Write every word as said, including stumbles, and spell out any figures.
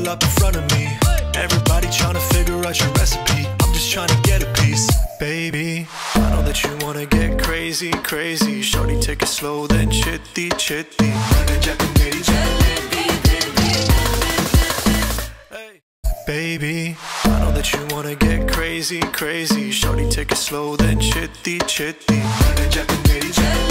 up in front of me. Everybody trying to figure out your recipe. I'm just trying to get a piece. Baby, I know that you wanna get crazy, crazy. Shorty, take it slow, then chitty, chitty. Hey. Baby, I know that you wanna get crazy, crazy. Shorty, take it slow, then chitty, chitty.